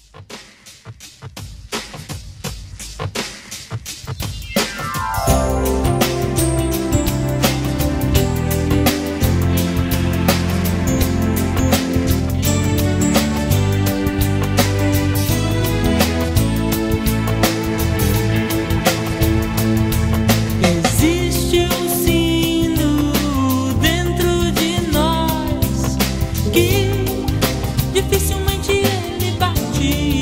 Dificilmente ele bate,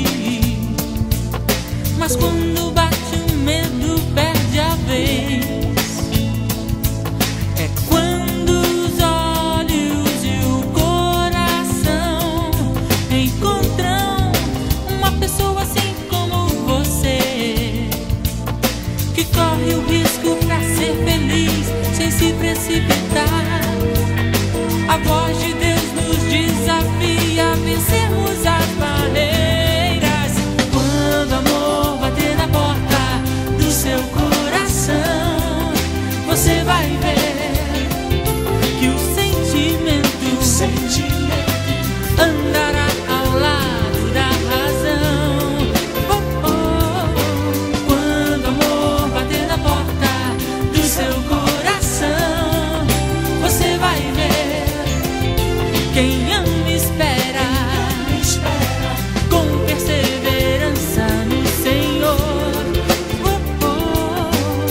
mas quando bate o medo perde a vez. É quando os olhos e o coração encontram uma pessoa assim como você, que corre o risco pra ser feliz sem se precipitar. A voz de Deus nos desafia a vencermos as barreiras. Quando o amor bater na porta do seu coração, você vai ver que o sentimento andará ao lado da razão. Oh, oh. Quando o amor bater na porta do seu coração, você vai ver quem ama espera com perseverança no Senhor. Oh, oh.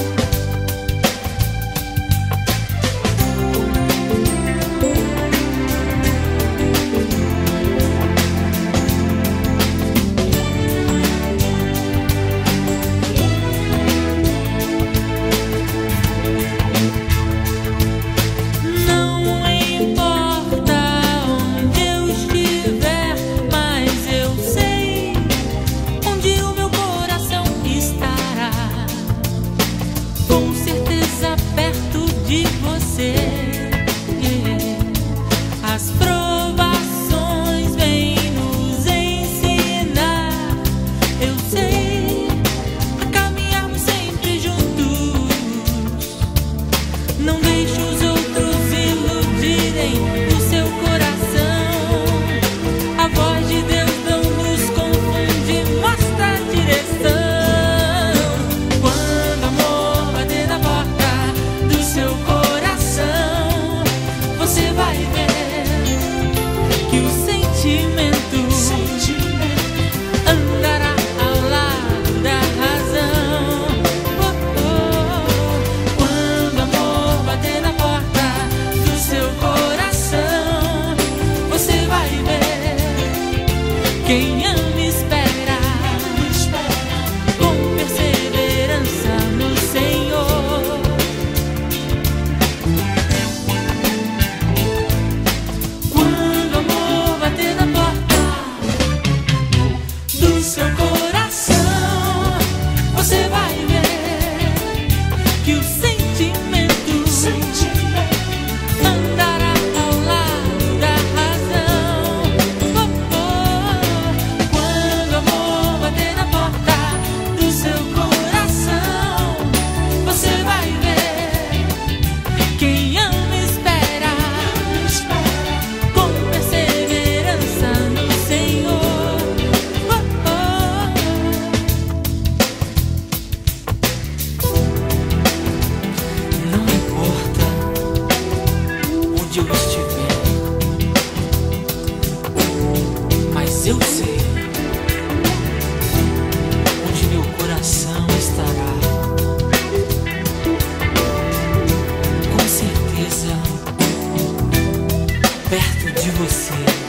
Não importa onde eu estiver, mas eu sei onde o meu coração estará. Com certeza perto de você. As provações vêm nos ensinar, eu sei, a caminharmos sempre juntos. Não deixe os outros iludirem o seu coração. A voz de Deus não nos confunde, mostra a direção. Quando o amor bater na porta do seu coração, você vai ver que o sentimento andará ao lado da razão. Oh, oh. Quando o amor bater na porta do seu coração, você vai ver quem ama espera com perseverança no Senhor. Quando o amor bater na porta do seu coração, você vai ver que o sentimento andará ao lado da razão. Oh, oh. Quando o amor bater na porta do seu coração, você vai ver quem ama espera com perseverança no Senhor. Oh, oh. Não importa onde eu estiver, mas eu sei onde meu coração estará. Com certeza perto de você.